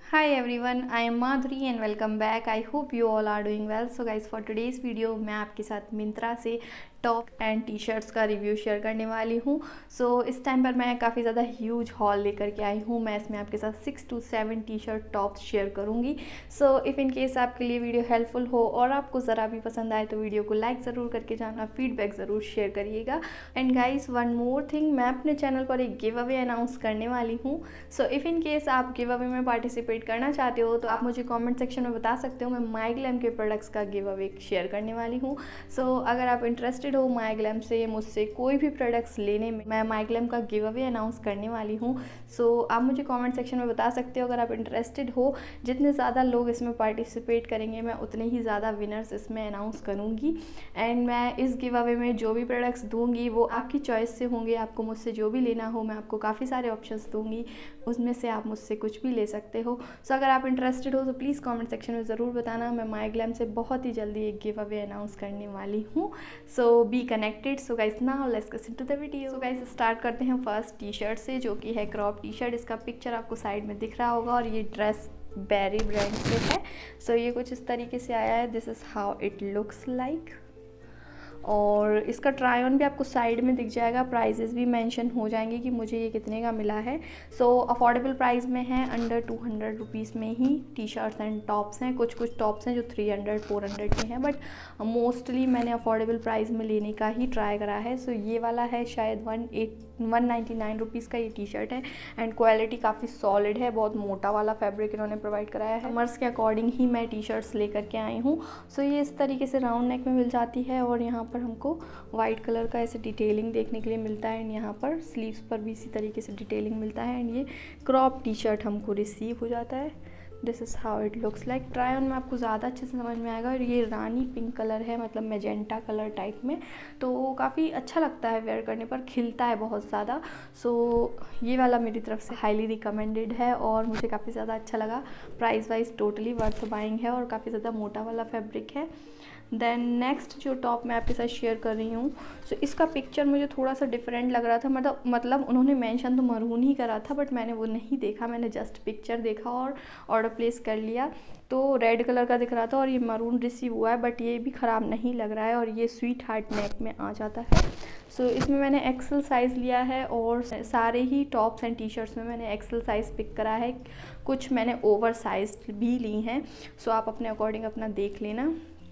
Hi everyone, I am Madhuri and welcome back. I hope you all are doing well. So guys, for today's video मैं आपके साथ मिंत्रा से top and T shirts का review share करने वाली हूँ। सो इस टाइम पर मैं काफ़ी ज़्यादा ह्यूज हॉल लेकर के आई हूँ। मैं इसमें आपके साथ 6 to 7 T shirt tops share करूँगी। सो इफ़ इन केस आपके लिए वीडियो हेल्पफुल हो और आपको ज़रा भी पसंद आए तो वीडियो को लाइक ज़रूर करके जाना, फीडबैक ज़रूर शेयर करिएगा। And guys, one more thing, मैं अपने चैनल पर एक गिव अवे अनाउंस करने वाली हूँ। सो इफ़ इन केस आप गिव अवे में पार्टिसिपेट करना चाहते हो तो आप मुझे कमेंट सेक्शन में बता सकते हो। मैं माईग्लैम के प्रोडक्ट्स का गिव अवे शेयर करने वाली हूँ। सो अगर आप इंटरेस्टेड हो माईग्लैम से मुझसे कोई भी प्रोडक्ट्स लेने में, मैं माईग्लैम का गिव अवे अनाउंस करने वाली हूँ। सो आप मुझे कमेंट सेक्शन में बता सकते हो अगर आप इंटरेस्टेड हो। जितने ज़्यादा लोग इसमें पार्टिसिपेट करेंगे मैं उतने ही ज़्यादा विनर्स इसमें अनाउंस करूँगी। एंड मैं इस गिव अवे में जो भी प्रोडक्ट्स दूँगी वो आपकी चॉइस से होंगे। आपको मुझसे जो भी लेना हो, मैं आपको काफ़ी सारे ऑप्शंस दूँगी, उसमें से आप मुझसे कुछ भी ले सकते हो। सो अगर आप इंटरेस्टेड हो तो प्लीज़ कमेंट सेक्शन में ज़रूर बताना। मैं माईग्लैम से बहुत ही जल्दी एक गिव अवे अनाउंस करने वाली हूँ। So be connected. So guys, now let's get into the video. So guys, start करते हैं फर्स्ट टी शर्ट से, जो कि है क्रॉप टी शर्ट। इसका पिक्चर आपको साइड में दिख रहा होगा और ये ड्रेस बेरी ब्रांड से है। सो ये कुछ इस तरीके से आया है। This is how it looks like. और इसका ट्राई ऑन भी आपको साइड में दिख जाएगा। प्राइजेस भी मेंशन हो जाएंगे कि मुझे ये कितने का मिला है। सो अफोर्डेबल प्राइस में है, अंडर 200 रुपीज़ में ही टी शर्ट्स एंड टॉप्स हैं। कुछ टॉप्स हैं जो 300-400 के हैं, बट मोस्टली मैंने अफोर्डेबल प्राइस में लेने का ही ट्राई करा है। सो ये वाला है शायद 199 रुपीज़ का ये टी शर्ट है। एंड क्वालिटी काफ़ी सॉलिड है, बहुत मोटा वाला फैब्रिक इन्होंने प्रोवाइड कराया है। समर्स के अकॉर्डिंग ही मैं टी शर्ट्स लेकर के आई हूँ। सो ये इस तरीके से राउंड नेक में मिल जाती है और यहाँ पर हमको वाइट कलर का ऐसे डिटेलिंग देखने के लिए मिलता है। एंड यहाँ पर स्लीव्स पर भी इसी तरीके से डिटेलिंग मिलता है। एंड ये क्रॉप टी शर्ट हमको रिसीव हो जाता है। This is how it looks like. Try on में आपको ज़्यादा अच्छे से समझ में आएगा। और ये रानी पिंक कलर है, मतलब मैजेंटा कलर टाइप में, तो काफ़ी अच्छा लगता है वेयर करने पर, खिलता है बहुत ज़्यादा। सो ये वाला मेरी तरफ से हाईली रिकमेंडेड है और मुझे काफ़ी ज़्यादा अच्छा लगा। Price wise totally worth buying है और काफ़ी ज़्यादा मोटा वाला फैब्रिक है। देन नेक्स्ट जो टॉप मैं आपके साथ शेयर कर रही हूँ, सो इसका पिक्चर मुझे थोड़ा सा डिफरेंट लग रहा था। मतलब उन्होंने मेंशन तो मरून ही करा था, बट मैंने वो नहीं देखा। मैंने जस्ट पिक्चर देखा और ऑर्डर प्लेस कर लिया। तो रेड कलर का दिख रहा था और ये मरून रिसीव हुआ है, बट ये भी ख़राब नहीं लग रहा है और ये स्वीट हार्ट नेक में आ जाता है। सो इसमें मैंने एक्सेल साइज़ लिया है और सारे ही टॉप्स एंड टी शर्ट्स में मैंने एक्सेल साइज़ पिक करा है। कुछ मैंने ओवर साइज भी ली हैं। सो आप अपने अकॉर्डिंग अपना देख लेना।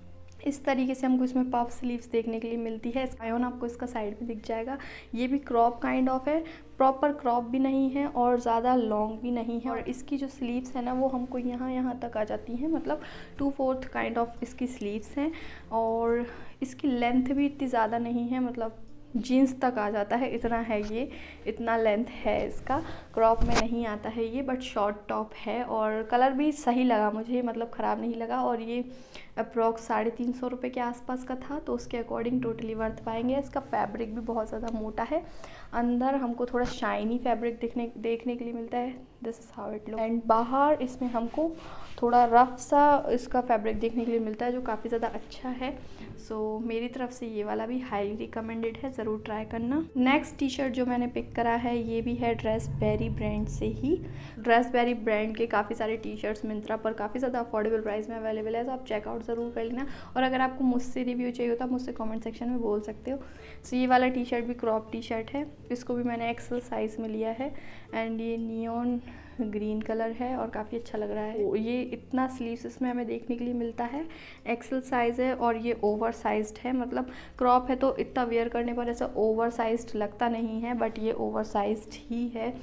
इस तरीके से हमको इसमें पफ स्लीव्स देखने के लिए मिलती है। आयोन आपको इसका साइड में दिख जाएगा। ये भी क्रॉप काइंड ऑफ है, प्रॉपर क्रॉप भी नहीं है और ज़्यादा लॉन्ग भी नहीं है। और इसकी जो स्लीव्स है ना, वो हमको यहाँ तक आ जाती हैं, मतलब 2/4 काइंड ऑफ इसकी स्लीव्स हैं। और इसकी लेंथ भी इतनी ज़्यादा नहीं है, मतलब जीन्स तक आ जाता है, इतना है ये, इतना लेंथ है इसका। क्रॉप में नहीं आता है ये, बट शॉर्ट टॉप है। और कलर भी सही लगा मुझे, मतलब ख़राब नहीं लगा। और ये अप्रॉक्स 350 रुपये के आसपास का था, तो उसके अकॉर्डिंग टोटली वर्थ पाएंगे। इसका फैब्रिक भी बहुत ज़्यादा मोटा है। अंदर हमको थोड़ा शाइनी फैब्रिक देखने के लिए मिलता है। This is how it look. And बाहर इसमें हमको थोड़ा रफ सा इसका फैब्रिक देखने के लिए मिलता है, जो काफ़ी ज़्यादा अच्छा है। सो मेरी तरफ से ये वाला भी हाईली रिकमेंडेड है, ज़रूर ट्राई करना। नेक्स्ट टी शर्ट जो मैंने पिक करा है, ये भी है ड्रेस बेरी ब्रांड से ही। ड्रेस बेरी ब्रांड के काफ़ी सारे टी शर्ट्स मिंत्रा पर काफ़ी ज़्यादा अफोर्डेबल प्राइस में अवेलेबल है, तो आप चेकआउट ज़रूर कर लेना। और अगर आपको मुझसे रिव्यू चाहिए हो तो आप मुझसे कमेंट सेक्शन में बोल सकते हो। सो ये वाला टी शर्ट भी क्रॉप टी शर्ट है। इसको भी मैंने एक्सेल साइज़ में लिया है। एंड ये नियॉन ग्रीन कलर है और काफ़ी अच्छा लग रहा है। ये इतना स्लीव्स इसमें हमें देखने के लिए मिलता है। एक्सेल साइज़ है और ये ओवर साइज्ड है, मतलब क्रॉप है तो इतना वेयर करने पर ऐसा ओवर साइज्ड लगता नहीं है, बट ये ओवर साइज्ड ही है।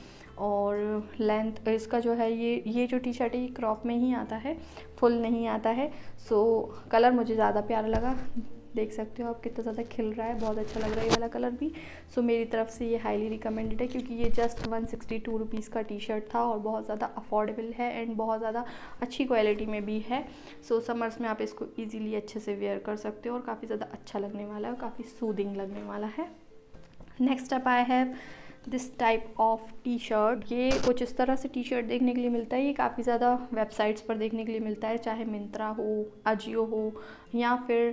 और लेंथ इसका जो है, ये जो टी शर्ट है ये क्रॉप में ही आता है, फुल नहीं आता है। सो कलर मुझे ज़्यादा प्यारा लगा। देख सकते हो आप कितना ज़्यादा खिल रहा है, बहुत अच्छा लग रहा है ये वाला कलर भी। सो मेरी तरफ से ये हाईली रिकमेंडेड है, क्योंकि ये जस्ट 162 रुपीज़ का टी शर्ट था और बहुत ज़्यादा अफोर्डेबल है एंड बहुत ज़्यादा अच्छी क्वालिटी में भी है। सो समर्स में आप इसको ईजिली अच्छे से वेयर कर सकते हो और काफ़ी ज़्यादा अच्छा लगने वाला है और काफ़ी सूदिंग लगने वाला है। Next up I have this type of T shirt. ये कुछ इस तरह से टी शर्ट देखने के लिए मिलता है। ये काफ़ी ज़्यादा वेबसाइट्स पर देखने के लिए मिलता है, चाहे मिंत्रा हो, अजियो हो, या फिर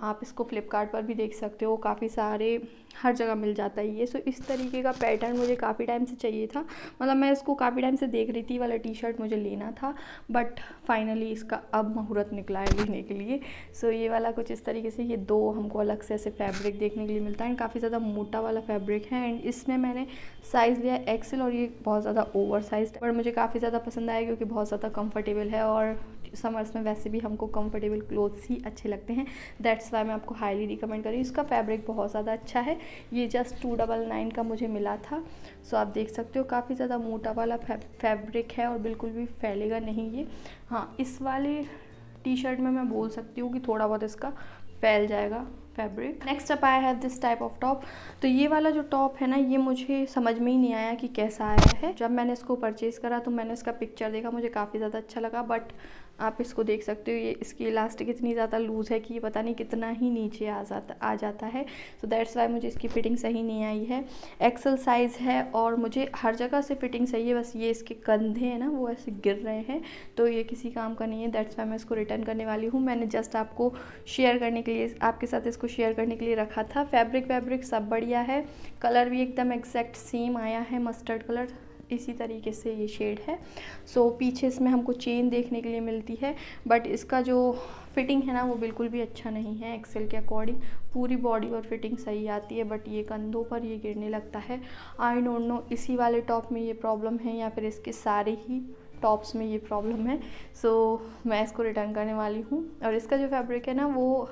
आप इसको फ्लिपकार्ट पर भी देख सकते हो, काफ़ी सारे हर जगह मिल जाता है ये। सो इस तरीके का पैटर्न मुझे काफ़ी टाइम से चाहिए था, मतलब मैं इसको काफ़ी टाइम से देख रही थी, वाला टी शर्ट मुझे लेना था, बट फाइनली इसका अब मुहूर्त निकला है लेने के लिए। सो ये वाला कुछ इस तरीके से, ये 2 हमको अलग से ऐसे फैब्रिक देखने के लिए मिलता है एंड काफ़ी ज़्यादा मोटा वाला फैब्रिक है एंड इसमें मैंने साइज़ लिया एक्सेल और ये बहुत ज़्यादा ओवर साइज, पर मुझे काफ़ी ज़्यादा पसंद आया क्योंकि बहुत ज़्यादा कंफर्टेबल है और समर्स में वैसे भी हमको कंफर्टेबल क्लोथ्स ही अच्छे लगते हैं, दैट्स वाई मैं आपको हाईली रिकमेंड कर रही हूँ। इसका फैब्रिक बहुत ज़्यादा अच्छा है, ये जस्ट 299 का मुझे मिला था। सो आप देख सकते हो काफ़ी ज़्यादा मोटा वाला फैब्रिक है और बिल्कुल भी फैलेगा नहीं ये। हाँ, इस वाले टी शर्ट में मैं बोल सकती हूँ कि थोड़ा बहुत इसका फैल जाएगा fabric. Next up I have this type of top. तो ये वाला जो टॉप है ना, ये मुझे समझ में ही नहीं आया कि कैसा आया है। जब मैंने इसको परचेज़ करा तो मैंने इसका पिक्चर देखा, मुझे काफ़ी ज़्यादा अच्छा लगा, बट आप इसको देख सकते हो ये इसकी इलास्टिक इतनी ज़्यादा लूज़ है कि ये पता नहीं कितना ही नीचे आ जाता है। सो दैट्स वाई मुझे इसकी फ़िटिंग सही नहीं आई है। एक्सेल साइज़ है और मुझे हर जगह से फ़िटिंग सही है, बस ये इसके कंधे हैं ना वो ऐसे गिर रहे हैं, तो ये किसी काम का नहीं है, दैट्स वाई मैं इसको रिटर्न करने वाली हूँ। मैंने जस्ट आपको शेयर करने के लिए, आपके साथ इसको शेयर करने के लिए रखा था। फैब्रिक सब बढ़िया है, कलर भी एकदम एग्जैक्ट सेम आया है, मस्टर्ड कलर इसी तरीके से ये शेड है। सो पीछे इसमें हमको चेन देखने के लिए मिलती है, बट इसका जो फिटिंग है ना वो बिल्कुल भी अच्छा नहीं है एक्सेल के अकॉर्डिंग। पूरी बॉडी और फिटिंग सही आती है, बट ये कंधों पर ये गिरने लगता है। आई डोंट नो इसी वाले टॉप में ये प्रॉब्लम है या फिर इसके सारे ही टॉप्स में ये प्रॉब्लम है। सो मैं इसको रिटर्न करने वाली हूँ। और इसका जो फैब्रिक है ना वो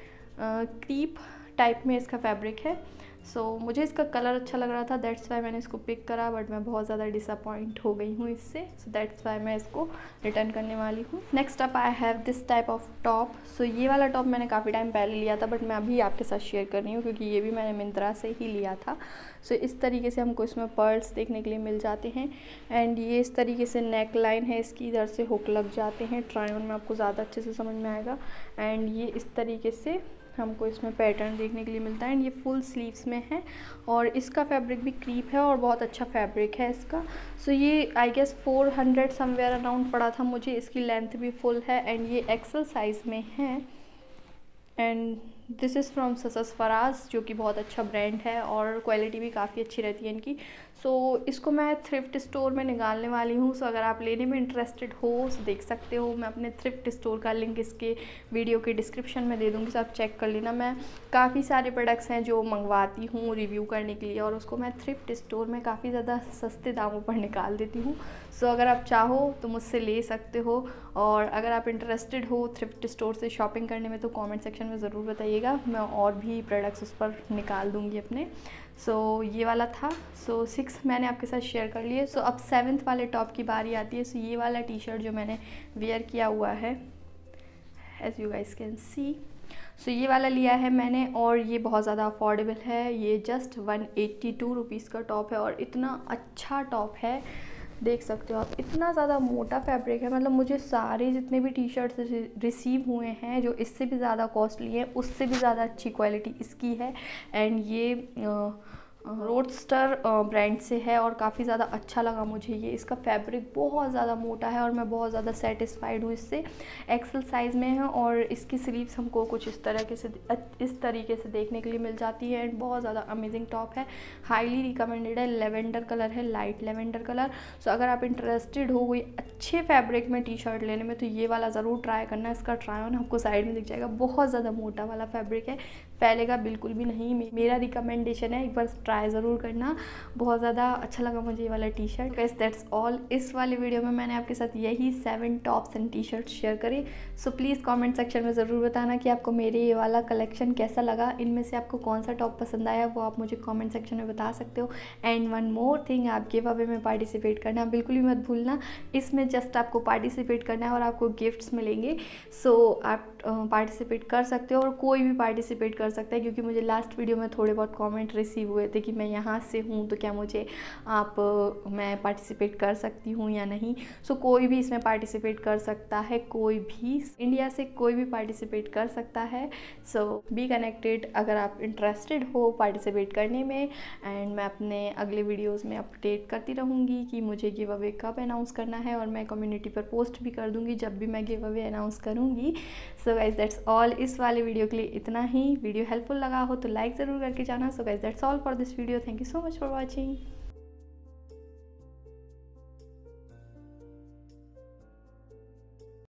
क्रीप टाइप में इसका फैब्रिक है। सो मुझे इसका कलर अच्छा लग रहा था, दैट्स वाई मैंने इसको पिक करा, बट मैं बहुत ज़्यादा डिसअपॉइंट हो गई हूँ इससे। सो दैट्स वाई मैं इसको रिटर्न करने वाली हूँ। Next up I have this type of top. So ये वाला टॉप मैंने काफ़ी टाइम पहले लिया था, बट मैं अभी आपके साथ शेयर कर रही हूँ क्योंकि ये भी मैंने मिंत्रा से ही लिया था। सो इस तरीके से हमको इसमें पर्ल्स देखने के लिए मिल जाते हैं एंड ये इस तरीके से नेक लाइन है इसकी, इधर से हुक लग जाते हैं। ट्राई ऑन में आपको ज़्यादा अच्छे से समझ में आएगा। एंड ये इस तरीके से हमको इसमें पैटर्न देखने के लिए मिलता है एंड ये फुल स्लीव्स में है और इसका फैब्रिक भी क्रीप है और बहुत अच्छा फैब्रिक है इसका। सो ये आई गेस 400 समवेयर अराउंड पड़ा था मुझे। इसकी लेंथ भी फुल है एंड ये एक्सेल साइज़ में है एंड दिस इज़ फ्रॉम ससस फराज, जो कि बहुत अच्छा ब्रांड है और क्वालिटी भी काफ़ी अच्छी रहती है इनकी। सो इसको मैं थ्रिफ्ट स्टोर में निकालने वाली हूँ। सो अगर आप लेने में इंटरेस्टेड हो तो देख सकते हो, मैं अपने थ्रिफ्ट स्टोर का लिंक इसके वीडियो के डिस्क्रिप्शन में दे दूँगी, सो आप चेक कर लेना। मैं काफ़ी सारे प्रोडक्ट्स हैं जो मंगवाती हूँ रिव्यू करने के लिए और उसको मैं थ्रिफ्ट स्टोर में काफ़ी ज़्यादा सस्ते दामों पर निकाल देती हूँ। सो अगर आप चाहो तो मुझसे ले सकते हो और अगर आप इंटरेस्टेड हो थ्रिफ्ट स्टोर से शॉपिंग करने में तो कमेंट सेक्शन में ज़रूर बताइएगा, मैं और भी प्रोडक्ट्स उस पर निकाल दूँगी अपने। सो ये वाला था। सो 6 मैंने आपके साथ शेयर कर लिए। सो अब 7th वाले टॉप की बारी आती है। सो ये वाला टी शर्ट जो मैंने वेयर किया हुआ है, as you guys can see. So ये वाला लिया है मैंने और ये बहुत ज़्यादा अफोर्डेबल है। ये जस्ट 182 रुपीज़ का टॉप है और इतना अच्छा टॉप है, देख सकते हो आप। इतना ज़्यादा मोटा फैब्रिक है, मतलब मुझे सारे जितने भी टी शर्ट्स रिसीव हुए हैं जो इससे भी ज़्यादा कॉस्टली है उससे भी ज़्यादा अच्छी क्वालिटी इसकी है। एंड ये रोडस्टर ब्रांड से है और काफ़ी ज़्यादा अच्छा लगा मुझे ये। इसका फैब्रिक बहुत ज़्यादा मोटा है और मैं बहुत ज़्यादा सेटिस्फाइड हूँ इससे। एक्सेल साइज़ में है और इसकी स्लीव्स हमको कुछ इस तरीके से देखने के लिए मिल जाती है एंड बहुत ज़्यादा अमेजिंग टॉप है, हाईली रिकमेंडेड है। लेवेंडर कलर है, लाइट लेवेंडर कलर। सो अगर आप इंटरेस्टेड हो कोई अच्छे फैब्रिक में टी शर्ट लेने में तो ये वाला ज़रूर ट्राई करना। इसका ट्राई ऑन आपको साइड में दिख जाएगा। बहुत ज़्यादा मोटा वाला फैब्रिक है, फैलेगा बिल्कुल भी नहीं। मेरा रिकमेंडेशन है, एक बार ट्राई ज़रूर करना। बहुत ज़्यादा अच्छा लगा मुझे ये वाला T shirt. Guys that's all. इस वाले वीडियो में मैंने आपके साथ यही 7 tops and T shirt share करे। सो प्लीज़ कमेंट सेक्शन में ज़रूर बताना कि आपको मेरे ये वाला कलेक्शन कैसा लगा। इनमें से आपको कौन सा टॉप पसंद आया वो आप मुझे कमेंट सेक्शन में बता सकते हो। एंड वन मोर थिंग, आप गिव अवे में पार्टिसिपेट करना बिल्कुल भी मत भूलना। इसमें जस्ट आपको पार्टिसिपेट करना है और आपको गिफ्ट्स मिलेंगे। सो आप पार्टिसिपेट कर सकते हो और कोई भी पार्टिसिपेट कर कर सकता है, क्योंकि मुझे लास्ट वीडियो में थोड़े बहुत कमेंट रिसीव हुए थे कि मैं यहाँ से हूँ तो क्या मुझे मैं पार्टिसिपेट कर सकती हूँ या नहीं। सो कोई भी इसमें पार्टिसिपेट कर सकता है, कोई भी इंडिया से कोई भी पार्टिसिपेट कर सकता है। सो बी कनेक्टेड अगर आप इंटरेस्टेड हो पार्टिसिपेट करने में। एंड मैं अपने अगले वीडियोस में अपडेट करती रहूँगी कि मुझे गिव अवे कब अनाउंस करना है, और मैं कम्युनिटी पर पोस्ट भी कर दूँगी जब भी मैं गिव अवे अनाउंस करूँगी। सो गाइज दैट्स ऑल, इस वाले वीडियो के लिए इतना ही। वीडियो हेल्पफुल लगा हो तो लाइक ज़रूर करके जाना। So guys that's all for this video. Thank you so much for watching.